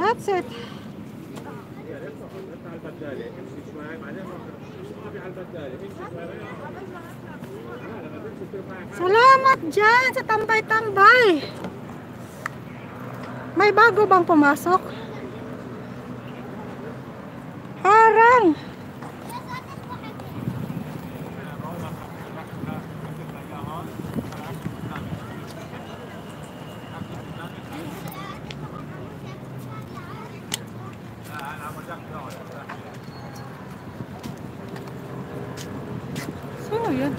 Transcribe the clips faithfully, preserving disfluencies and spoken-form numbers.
That's it. Salamat dyan sa tambay-tambay. May bago bang pumasok? Harang. So, yun.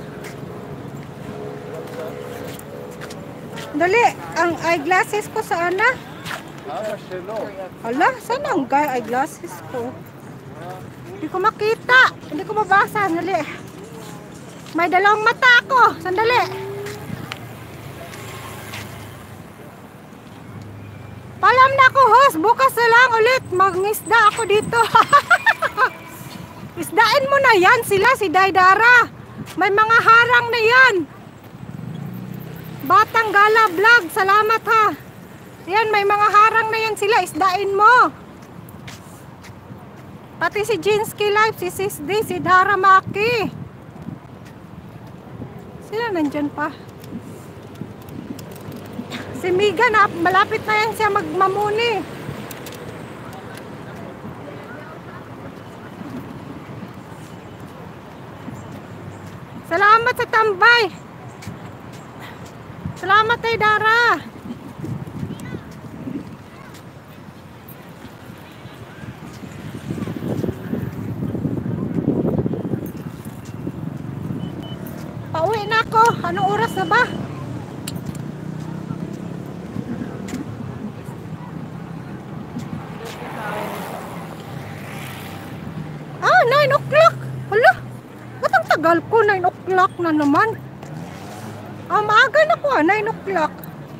Dali, ang eyeglasses ko saan na? Ala, saan ang eyeglasses ko? Hindi ko makita. Hindi ko mabasa. Dali. May dalawang mata ako. Sandali. Palam na ako, host. Bukas na lang ulit. Mag-isda ako dito. Isdain mo na yan sila, si Daidara. May mga harang na yan. Batang Gala Vlog, salamat ha. Yan, may mga harang na yan sila. Isdain mo. Pati si Jinsky Life, si Sisdi, si Dara Maki. Sila nandyan pa. Si Miga na, malapit na yan siya magmamuni. Salamat sa tambay. Salamat kay Dara. Pauwi na ako. Anong oras na ba? Ah, nine o'clock. Hala, ba't ang tagal ko? nine o'clock na naman. Ah, maaga na ko ah, nine o'clock.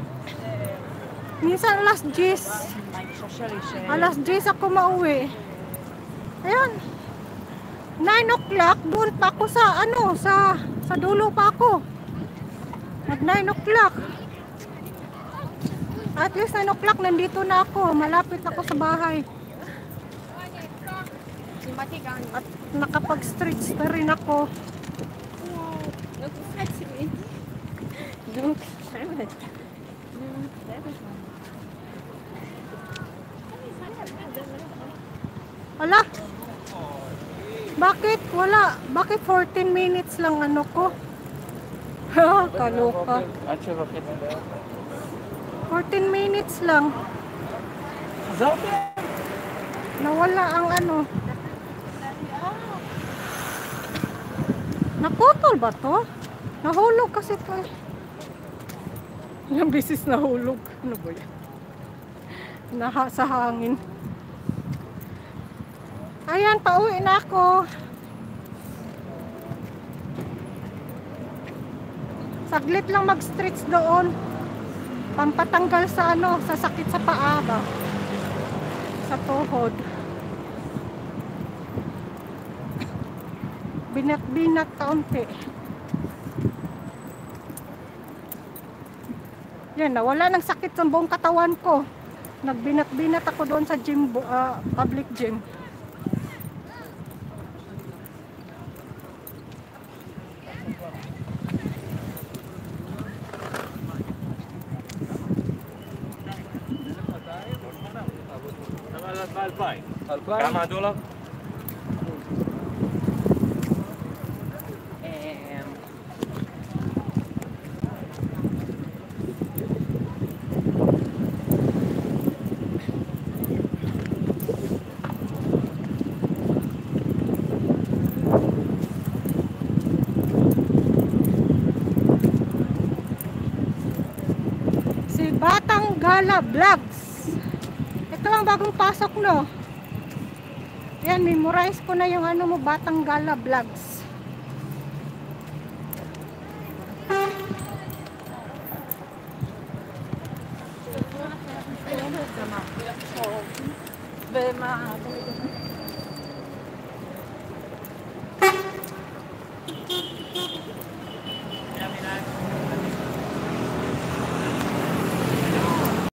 Minsan alas diyes. Alas diyes ako mauwi. Ayun. nine o'clock, doon pa ako sa ano, sa sa dulo pa ako. Mag nine o'clock. At least nine o'clock nandito na ako. Malapit ako sa bahay. At nakapag-stretch na rin ako. Wala. Bakit? Wala. Bakit fourteen minutes lang ano ko? Ha, kaloka. fourteen minutes lang. Nawala ang ano. Naputol ba to? Nahulog kasi to. Ilang beses nahulog. Ano ba yan? Naha sa hangin. Ayan, pauwi na ako. Saglit lang mag-stretch doon. Pampatanggal sa ano, sa sakit sa paa ba? Sa tuhod. Binat-binat kaunti. Yan, nawala ng sakit sa buong katawan ko. Nagbinat-binat ako doon sa gym, uh, public gym. كم دولار؟ Si Batang Gala Vlogs. Ito ang bagong pasok, no? Yan, memorize ko na yung ano mo, Batang Gala Vlogs.